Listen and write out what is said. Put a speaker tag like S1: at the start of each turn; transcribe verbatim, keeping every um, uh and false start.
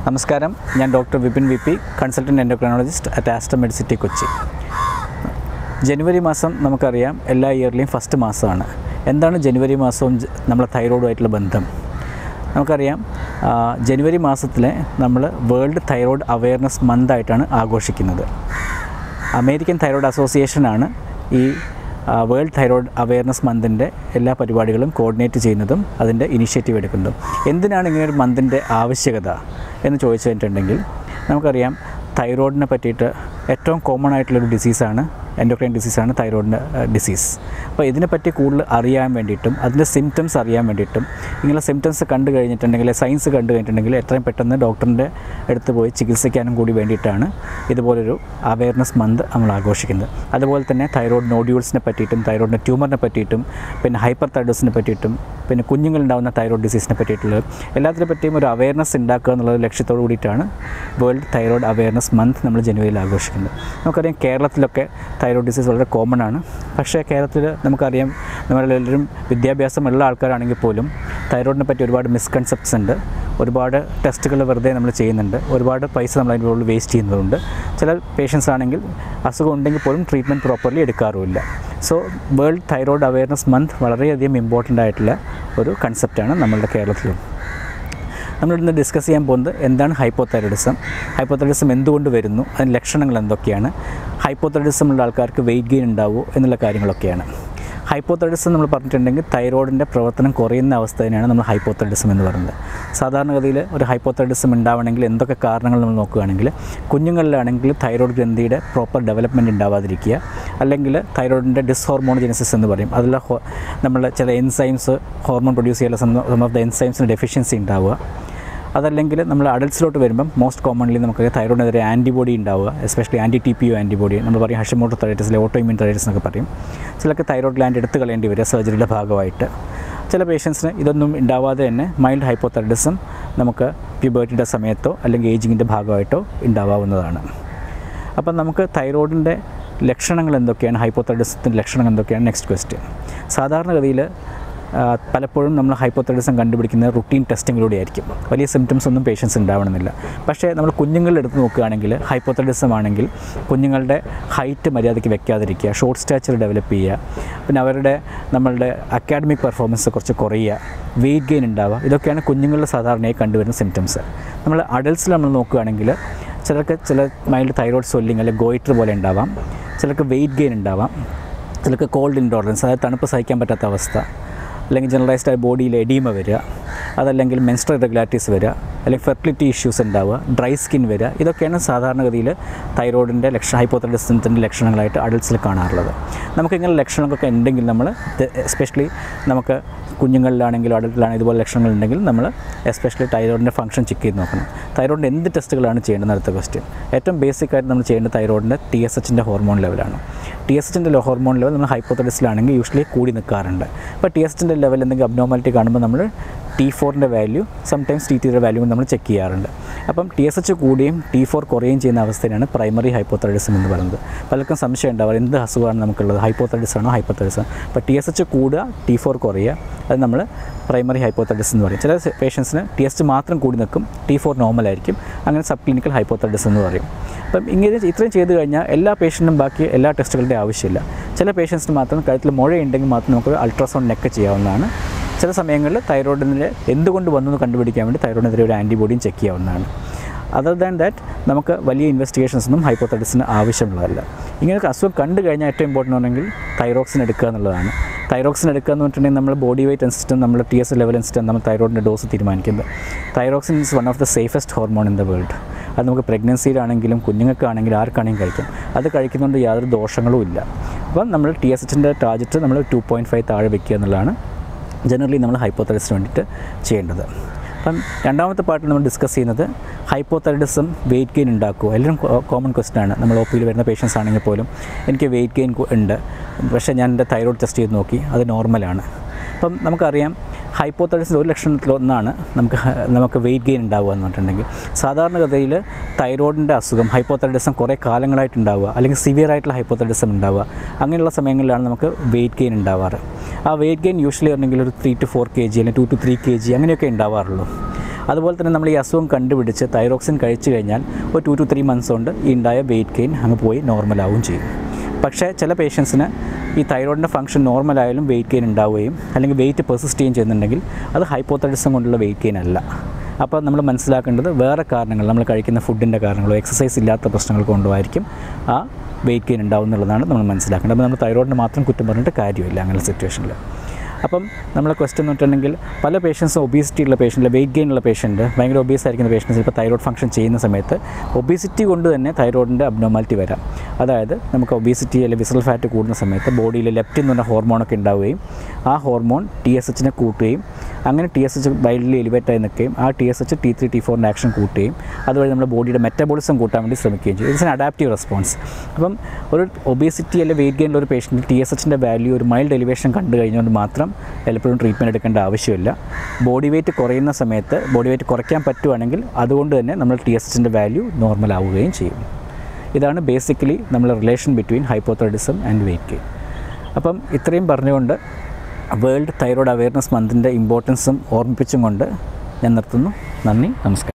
S1: നമസ്കാരം, ഞാൻ doctor Vipin V P, consultant endocrinologist at Aster Medicity Kochi. ജനുവരി മാസം നമുക്കറിയാം എല്ലാ ഇയറിലെയും ഫസ്റ്റ് മാസമാണ്. എന്താണ് ജനുവരി മാസവും നമ്മളെ തൈറോയിഡുമായിട്ടുള്ള ബന്ധം? നമുക്കറിയാം ജനുവരി മാസത്തിലെ നമ്മൾ വേൾഡ് തൈറോയ്ഡ് അവെയർനെസ് മന്ത് ആയിട്ടാണ് ആഘോഷിക്കുന്നത്. അമേരിക്കൻ തൈറോയ്ഡ് അസോസിയേഷനാണ് ഈ വേൾഡ് തൈറോയ്ഡ് അവെയർനെസ് മന്തിൻ്റെ എല്ലാ പരിപാടികളും കോർഡിനേറ്റ് ചെയ്യുന്നതും അതിൻ്റെ ഇനിഷ്യേറ്റീവ് എടുക്കുന്നതും. എന്തിനാണ് ഇങ്ങനെ ഒരു മന്തിൻ്റെ ആവശ്യകത എന്ന് ചോദിച്ചു കഴിഞ്ഞിട്ടുണ്ടെങ്കിൽ, നമുക്കറിയാം തൈറോയിഡിനെ പറ്റിയിട്ട് ഏറ്റവും കോമൺ ആയിട്ടുള്ളൊരു ഡിസീസാണ് എൻഡോക്രൈൻ ഡിസീസാണ് തൈറോയിഡിൻ്റെ ഡിസീസ്. അപ്പോൾ ഇതിനെപ്പറ്റി കൂടുതൽ അറിയാൻ വേണ്ടിയിട്ടും അതിൻ്റെ സിംറ്റംസ് അറിയാൻ വേണ്ടിയിട്ടും ഇങ്ങനെ സിംറ്റംസ് കണ്ടു കഴിഞ്ഞിട്ടുണ്ടെങ്കിൽ, സയൻസ് കണ്ടു കഴിഞ്ഞിട്ടുണ്ടെങ്കിൽ എത്രയും പെട്ടെന്ന് ഡോക്ടറിൻ്റെ അടുത്ത് പോയി ചികിത്സിക്കാനും കൂടി വേണ്ടിയിട്ടാണ് ഇതുപോലൊരു അവെയർനെസ് മന്ത് നമ്മൾ ആഘോഷിക്കുന്നത്. അതുപോലെ തന്നെ തൈറോയിഡ് നോഡ്യൂൾസിനെ പറ്റിയിട്ടും തൈറോയിഡിൻ്റെ ട്യൂമറിനെ പറ്റിയിട്ടും പിന്നെ ഹൈപ്പർ തൈറോയിഡിസിനെ പറ്റിയിട്ടും പിന്നെ കുഞ്ഞുങ്ങളുണ്ടാകുന്ന തൈറോയിഡ് ഡിസീസിനെ പറ്റിയിട്ടുള്ളത് എല്ലാത്തിനെ പറ്റിയും ഒരു അവെയർനെസ് ഉണ്ടാക്കുക എന്നുള്ള ലക്ഷ്യത്തോടു കൂടിയിട്ടാണ് വേൾഡ് തൈറോയിഡ് അവെയർനെസ് മന്ത് നമ്മൾ ജനുവരിയിൽ ആഘോഷിക്കുന്നത്. നമുക്കറിയാം കേരളത്തിലൊക്കെ തൈറോയിഡ് ഡിസീസ് വളരെ കോമൺ ആണ്. പക്ഷേ കേരളത്തിൽ നമുക്കറിയാം നമ്മളെല്ലാവരും വിദ്യാഭ്യാസമുള്ള ആൾക്കാരാണെങ്കിൽ പോലും തൈറോയിഡിനെ പറ്റി ഒരുപാട് മിസ്കൺസെപ്റ്റ്സ് ഉണ്ട്. ഒരുപാട് ടെസ്റ്റുകൾ വെറുതെ നമ്മൾ ചെയ്യുന്നുണ്ട്. ഒരുപാട് പൈസ നമ്മൾ അതിൻ്റെ ഉള്ളിൽ വേസ്റ്റ് ചെയ്യുന്നതുകൊണ്ട് ചില പേഷ്യൻസ് ആണെങ്കിൽ അസുഖം ഉണ്ടെങ്കിൽ പോലും ട്രീറ്റ്മെൻറ്റ് പ്രോപ്പർലി എടുക്കാറുമില്ല. So world thyroid awareness month വളരെയധികം ഇമ്പോർട്ടൻ്റ് ആയിട്ടുള്ള ഒരു കൺസെപ്റ്റാണ് നമ്മളുടെ കേരളത്തിലും. നമ്മളിന്ന് ഡിസ്കസ് ചെയ്യാൻ പോകുന്നത് എന്താണ് ഹൈപ്പോതൈറോയിഡിസം, ഹൈപ്പോതൈറോയിഡിസം എന്തുകൊണ്ട് വരുന്നു, അതിൻ്റെ ലക്ഷണങ്ങൾ എന്തൊക്കെയാണ്, ഹൈപ്പോതൈറോയിഡിസം ഉള്ള ആൾക്കാർക്ക് വെയിറ്റ് ഗെയിൻ ഉണ്ടാവുമോ എന്നുള്ള കാര്യങ്ങളൊക്കെയാണ്. ഹൈപ്പോതൈറോയിഡിസം നമ്മൾ പറഞ്ഞിട്ടുണ്ടെങ്കിൽ തൈറോയിഡിൻ്റെ പ്രവർത്തനം കുറയുന്ന അവസ്ഥ തന്നെയാണ് നമ്മൾ ഹൈപ്പോതൈറോയിഡിസം എന്ന് പറയുന്നത്. സാധാരണഗതിയിൽ ഒരു ഹൈപ്പോതൈറോയിഡിസം ഉണ്ടാവണമെങ്കിൽ എന്തൊക്കെ കാരണങ്ങൾ നമ്മൾ നോക്കുകയാണെങ്കിൽ, കുഞ്ഞുങ്ങളിലാണെങ്കിൽ തൈറോയിഡ് ഗ്രന്ഥിയുടെ പ്രോപ്പർ ഡെവലപ്മെൻറ്റ് ഉണ്ടാവാതിരിക്കുക, അല്ലെങ്കിൽ തൈറോയിഡിൻ്റെ ഡിസ്ഹോർമോണജനസിസ് എന്ന് പറയും, അതിൽ നമ്മൾ ചില എൻസൈംസ് ഹോർമോൺ പ്രൊഡ്യൂസ് ചെയ്യാനുള്ള സം ഓഫ് ദ എൻസൈംസിന് ഡെഫിഷ്യൻസി ഉണ്ടാവുക. അതല്ലെങ്കിൽ നമ്മൾ അഡൽട്സിലോട്ട് വരുമ്പം മോസ്റ്റ് കോമൺലി നമുക്ക് തൈറോയിഡിനെതിരെ ആൻറ്റിബോഡി ഉണ്ടാവുക, especially anti T P O antibody നമ്മൾ പറയും ഹഷിമോട്ടോ തൈറോയിഡിസിലെ ഓട്ടോ ഇമ്യൂൺ തൈറോയിഡിസ് എന്നൊക്കെ പറയും. ചിലർക്ക് തൈറോയിഡ് ഗ്ലാൻഡ് എടുത്ത് കളയേണ്ടി വരിക സർജറിയുടെ ഭാഗമായിട്ട്. ചില പേഷ്യൻസിന് ഇതൊന്നും ഉണ്ടാവാതെ തന്നെ മൈൽഡ് ഹൈപ്പോതൈറോയിഡിസം നമുക്ക് പ്യൂബർട്ടിയുടെ സമയത്തോ അല്ലെങ്കിൽ ഏജിങ്ങിൻ്റെ ഭാഗമായിട്ടോ ഉണ്ടാവാവുന്നതാണ്. അപ്പം നമുക്ക് തൈറോയിഡിൻ്റെ ലക്ഷണങ്ങൾ എന്തൊക്കെയാണ്, ഹൈപ്പോതൈറോയിഡിസത്തിൻ്റെ ലക്ഷണങ്ങൾ എന്തൊക്കെയാണ് നെക്സ്റ്റ് ക്വസ്റ്റ്യൻ. സാധാരണഗതിയിൽ പലപ്പോഴും നമ്മൾ ഹൈപ്പോതൈറോയിഡിസം കണ്ടുപിടിക്കുന്നത് റുട്ടീൻ ടെസ്റ്റിങ്ങിലൂടെ ആയിരിക്കും. വലിയ സിംറ്റംസ് ഒന്നും പേഷ്യൻസ് ഉണ്ടാവണമെന്നില്ല. പക്ഷേ നമ്മൾ കുഞ്ഞുങ്ങളുടെ എടുത്ത് നോക്കുകയാണെങ്കിൽ ഹൈപ്പോതൈറോയിഡിസം ആണെങ്കിൽ കുഞ്ഞുങ്ങളുടെ ഹൈറ്റ് മര്യാദയ്ക്ക് വെക്കാതിരിക്കുക, ഷോർട്ട് സ്റ്റാച്ചർ ഡെവലപ്പ് ചെയ്യുക, പിന്നെ അവരുടെ നമ്മളുടെ അക്കാഡമിക് പെർഫോമൻസ് കുറച്ച് കുറയുക, വെയിറ്റ് ഗെയിൻ ഉണ്ടാവുക, ഇതൊക്കെയാണ് കുഞ്ഞുങ്ങളിൽ സാധാരണയായി കണ്ടുവരുന്ന സിംറ്റംസ്. നമ്മൾ അഡൽട്സിൽ നമ്മൾ നോക്കുകയാണെങ്കിൽ ചിലർക്ക് ചില മൈൽഡ് തൈറോയ്ഡ് സ്വെല്ലിങ് അല്ലെങ്കിൽ ഗോയിറ്റർ പോലെ ഉണ്ടാവാം, ചിലർക്ക് വെയിറ്റ് ഗെയിൻ ഉണ്ടാവാം, ചിലർക്ക് കോൾഡ് ഇൻടോളറൻസ് അതായത് തണുപ്പ് സഹിക്കാൻ പറ്റാത്ത അവസ്ഥ, അല്ലെങ്കിൽ ജനറലൈസ്ഡ് ആയ ബോഡിയിൽ എഡീമ വരിക, അതല്ലെങ്കിൽ മെൻസ്ട്രൽ ഇറഗുലാരിറ്റീസ് വരിക, അല്ലെങ്കിൽ ഫെർട്ടിലിറ്റി ഇഷ്യൂസ് ഉണ്ടാവുക, ഡ്രൈ സ്കിൻ വരിക, ഇതൊക്കെയാണ് സാധാരണഗതിയിൽ തൈറോയിഡിൻ്റെ ലക്ഷണം ഹൈപ്പോതൈറോയിഡിസത്തിൻ്റെ ലക്ഷണങ്ങളായിട്ട് അഡൽട്സിൽ കാണാറുള്ളത്. നമുക്കിങ്ങനെ ലക്ഷണങ്ങളൊക്കെ ഉണ്ടെങ്കിൽ നമ്മൾ എസ്പെഷ്യലി നമുക്ക് കുഞ്ഞുങ്ങളിലാണെങ്കിലും അഡൽട്ടിലാണെങ്കിലും ഇതുപോലെ ലക്ഷണങ്ങളുണ്ടെങ്കിൽ നമ്മൾ എസ്പെഷ്യലി തൈറോയിഡിൻ്റെ ഫംഗ്ഷൻ ചെക്ക് ചെയ്ത് നോക്കണം. തൈറോയിഡിൻ്റെ എന്ത് ടെസ്റ്റുകളാണ് ചെയ്യേണ്ടത് അടുത്ത ക്വസ്റ്റ്യൻ. ഏറ്റവും ബേസിക് ആയിട്ട് നമ്മൾ ചെയ്യേണ്ടത് തൈറോയിഡിൻ്റെ ടി എസ് എച്ചിൻ്റെ ഹോർമോൺ ലെവലാണ്. ടി എസ് എച്ചിൻ്റെ ഹോർമോൺ ലെവൽ നമ്മൾ ഹൈപ്പോതൈറോയിഡിസിലാണെങ്കിൽ യൂഷ്വലി കൂടി നിൽക്കാറുണ്ട്. അപ്പോൾ ടി എസ് എച്ചിൻ്റെ ലെവൽ എന്തെങ്കിലും അബ്നോർമാലിറ്റി കാണുമ്പോൾ നമ്മൾ ടി ഫോറിൻ്റെ വാല്യൂ സംടൈംസ് ടി ടിയുടെ വാല്യൂ നമ്മൾ ചെക്ക് ചെയ്യാറുണ്ട്. അപ്പം ടി എസ് എച്ച് കൂടുകയും ടി ഫോർ കുറയുകയും ചെയ്യുന്ന അവസ്ഥയാണ് പ്രൈമറി ഹൈപ്പോതൈറോയിഡിസം എന്ന് പറയുന്നത്. പലർക്കും സംശയം ഉണ്ടാവുക എന്ത് അസുഖമാണ് നമുക്കുള്ളത്, ഹൈപ്പോതൈറോയിഡിസം ആണോ ഹൈപ്പോതൈറോയിഡിസം. അപ്പോൾ ടി എസ് എച്ച് കൂടുക, ടി ഫോർ കുറയുക, അത് നമ്മൾ പ്രൈമറി ഹൈപ്പോതൈറോയിഡിസം എന്ന് പറയും. ചില പേഷ്യൻസിന് ടി എസ് എച്ച് മാത്രം കൂടി നിൽക്കും, ടി ഫോർ നോർമലായിരിക്കും, അങ്ങനെ സബ് ക്ലിനിക്കൽ ഹൈപ്പോതൈറോയിഡിസം എന്ന് പറയും. അപ്പം ഇങ്ങനെ ഇത്രയും ചെയ്ത് കഴിഞ്ഞാൽ എല്ലാ പേഷ്യൻറ്റിനും ബാക്കി എല്ലാ ടെസ്റ്റുകളുടെ ആവശ്യമില്ല. ചില പേഷ്യൻസിന് മാത്രം കഴുത്തിൽ മുഴയുണ്ടെങ്കിൽ മാത്രം നമുക്ക് അൾട്രാസൗണ്ട് നെക്ക് ചെയ്യാവുന്നതാണ്. ചില സമയങ്ങളിൽ തൈറോയിഡിന് എന്തുകൊണ്ട് വന്നു കണ്ടുപിടിക്കാൻ വേണ്ടി തൈറോയിഡിനെതിരെ ഒരു ആൻറ്റിബോഡിയും ചെക്ക് ചെയ്യാവുന്നതാണ്. അതർ ദാൻ ദാറ്റ് നമുക്ക് വലിയ ഇൻവെസ്റ്റിഗേഷൻസ് ഒന്നും ഹൈപ്പോതൈറോയിഡിസിന് ആവശ്യമുള്ളതല്ല. ഇങ്ങനെയൊക്കെ അസുഖം കണ്ടു കഴിഞ്ഞാൽ ഏറ്റവും ഇമ്പോർട്ടൻ്റ് ആണെങ്കിൽ തൈറോക്സിൻ എടുക്കുക എന്നുള്ളതാണ്. തൈറോക്സിൻ എടുക്കുക എന്ന് പറഞ്ഞിട്ടുണ്ടെങ്കിൽ നമ്മൾ ബോഡി വെയ്റ്റ് അനുസരിച്ചും നമ്മൾ ടി എസ് ലെവൽ അനുസരിച്ചും നമ്മൾ തൈറോയിഡിൻ്റെ ഡോസ് തീരുമാനിക്കുന്നത്. Thyroxine is one of the safest hormone in the world. അത് നമുക്ക് പ്രഗ്നൻസിയിലാണെങ്കിലും കുഞ്ഞുങ്ങൾക്കാണെങ്കിലും ആർക്കാണെങ്കിലും കഴിക്കാം. അത് കഴിക്കുന്നതുകൊണ്ട് യാതൊരു ദോഷങ്ങളും ഇല്ല. അപ്പം നമ്മൾ ടി എസ് എച്ചിൻ്റെ ടാർജറ്റ് നമ്മൾ ടു പോയിൻറ്റ് ഫൈവ് താഴെ വയ്ക്കുക എന്നുള്ളതാണ് ജനറലി നമ്മൾ ഹൈപ്പോതൈറോയിഡിസിന് വേണ്ടിയിട്ട് ചെയ്യേണ്ടത്. അപ്പം രണ്ടാമത്തെ പാർട്ടിൽ നമ്മൾ ഡിസ്കസ് ചെയ്യുന്നത് ഹൈപ്പോതൈറോയിഡിസം വെയിറ്റ് ഗെയിൻ ഉണ്ടാക്കുമോ. എല്ലാവരും കോമൺ ക്വസ്റ്റ്യൻ ആണ്. നമ്മൾ ഒ പിയിൽ വരുന്ന പേഷ്യൻസ് ആണെങ്കിൽ പോലും എനിക്ക് വെയിറ്റ് ഗെയിൻ ഉണ്ട്, പക്ഷേ ഞാൻ എൻ്റെ തൈറോയ്ഡ് ടെസ്റ്റ് ചെയ്ത് നോക്കി അത് നോർമലാണ്. അപ്പം നമുക്കറിയാം ഹൈപ്പോതൈറോയിഡിസിൻ്റെ ഒരു ലക്ഷണത്തിലൊന്നാണ് നമുക്ക് നമുക്ക് വെയിറ്റ് ഗെയിൻ ഉണ്ടാവുക എന്ന് പറഞ്ഞിട്ടുണ്ടെങ്കിൽ. സാധാരണഗതിയിൽ തൈറോയിഡിൻ്റെ അസുഖം ഹൈപ്പോതൈറോയിഡിസം കുറേ കാലങ്ങളായിട്ടുണ്ടാവുക, അല്ലെങ്കിൽ സിവിയർ ആയിട്ടുള്ള ഹൈപ്പോതൈറോയിഡിസം ഉണ്ടാവുക, അങ്ങനെയുള്ള സമയങ്ങളിലാണ് നമുക്ക് വെയിറ്റ് ഗെയിൻ ഉണ്ടാവാറ്. ആ വെയിറ്റ് ഗെയിൻ യൂഷ്വലി ഉണ്ടെങ്കിൽ ഒരു three to four K G അല്ലെങ്കിൽ two to three K G അങ്ങനെയൊക്കെ ഉണ്ടാവാറുള്ളൂ. അതുപോലെ തന്നെ നമ്മൾ ഈ അസുഖം കണ്ടുപിടിച്ച് തൈറോക്സിൻ കഴിച്ചു കഴിഞ്ഞാൽ ഒരു ടു ടു ത്രീ മന്ത്സ് കൊണ്ട് ഈ ഉണ്ടായ വെയിറ്റ് ഗെയിൻ അങ്ങ് പോയി നോർമലാവുകയും ചെയ്യും. പക്ഷേ ചില പേഷ്യൻസിന് ഈ തൈറോയിഡിൻ്റെ ഫംഗ്ഷൻ നോർമലായാലും വെയിറ്റ് ഗെയിൻ ഉണ്ടാവുകയും അല്ലെങ്കിൽ വെയിറ്റ് പെർസിസ്റ്റ് ചെയ്യുകയും ചെയ്യുന്നുണ്ടെങ്കിൽ അത് ഹൈപ്പോതൈറോയിഡിസം കൊണ്ടുള്ള വെയിറ്റ് ഗെയിൻ അല്ല. അപ്പോൾ നമ്മൾ മനസ്സിലാക്കേണ്ടത് വേറെ കാരണങ്ങൾ, നമ്മൾ കഴിക്കുന്ന ഫുഡിൻ്റെ കാരണങ്ങളോ എക്സസൈസ് ഇല്ലാത്ത പ്രശ്നങ്ങൾ കൊണ്ടോ ആയിരിക്കും ആ വെയിറ്റ് ഗെയിൻ ഉണ്ടാവും എന്നുള്ളതാണ് നമ്മൾ മനസ്സിലാക്കേണ്ടത്. അപ്പോൾ നമ്മൾ തൈറോയിഡിന് മാത്രം കുറ്റം പറഞ്ഞിട്ട് കാര്യമില്ല അങ്ങനെ സിറ്റുവേഷനിൽ. അപ്പം നമ്മളെ ക്വസ്റ്റ്യൻ എന്ന് വെച്ചിട്ടുണ്ടെങ്കിൽ പല പേഷ്യൻസും ഒബീസിറ്റി ഉള്ള പേഷ്യൻ്റ്, വെയിറ്റ് ഗെയിൻ ഉള്ള പേഷ്യൻ്റ്, ഭയങ്കര ഒബീസ് ആയിരിക്കുന്ന പേഷ്യൻസ് ഇപ്പോൾ തൈറോയ്ഡ് ഫംഗ്ഷൻ ചെയ്യുന്ന സമയത്ത് ഒബീസിറ്റി കൊണ്ട് തന്നെ തൈറോയിഡിൻ്റെ അബ്നോർമാലിറ്റി വരാം. അതായത് നമുക്ക് ഒബീസിറ്റി അല്ലെങ്കിൽ വിസറൽ ഫാറ്റ് കൂടുന്ന സമയത്ത് ബോഡിയിൽ ലെപ്റ്റിൻ എന്ന് പറഞ്ഞ ഹോർമോണൊക്കെ ഉണ്ടാവുകയും ആ ഹോർമോൺ ടി എസ് എച്ചിനെ കൂട്ടുകയും അങ്ങനെ T S H wildly elevate ആയി നിൽക്കുകയും ആ T S H T three T ഫോറിൻ്റെ ആക്ഷൻ കൂട്ടുകയും അതുവഴി നമ്മുടെ ബോഡിയുടെ മെറ്റബോളിസം കൂട്ടാൻ വേണ്ടി ശ്രമിക്കുകയും ചെയ്യും. It's an adaptive response. അപ്പം ഒരു ഒബീസിറ്റി അല്ലെങ്കിൽ വെയിറ്റ് ഗെയിനുള്ള ഒരു പേഷ്യൻറ്റ് ടി എസ് എച്ചിൻ്റെ വാല്യൂ ഒരു മൈൽഡ് എലിവേഷൻ കണ്ടു കഴിഞ്ഞുകൊണ്ട് മാത്രം എപ്പോഴും ട്രീറ്റ്മെൻറ്റ് എടുക്കേണ്ട ആവശ്യമില്ല. ബോഡി വെയിറ്റ് കുറയുന്ന സമയത്ത് ബോഡി വെയിറ്റ് കുറയ്ക്കാൻ പറ്റുവാണെങ്കിൽ അതുകൊണ്ട് തന്നെ നമ്മൾ ടി എസ് എച്ചിൻ്റെ വാല്യൂ നോർമൽ ആവുകയും ചെയ്യും. ഇതാണ് ബേസിക്കലി നമ്മൾ relation between hypothyroidism and weight gain. അപ്പം ഇത്രയും പറഞ്ഞുകൊണ്ട് വേൾഡ് തൈറോയ്ഡ് അവെയർനെസ് മന്തിൻ്റെ ഇമ്പോർട്ടൻസും ഓർമ്മിപ്പിച്ചും കൊണ്ട് ഞാൻ നിർത്തുന്നു. നന്ദി, നമസ്കാരം.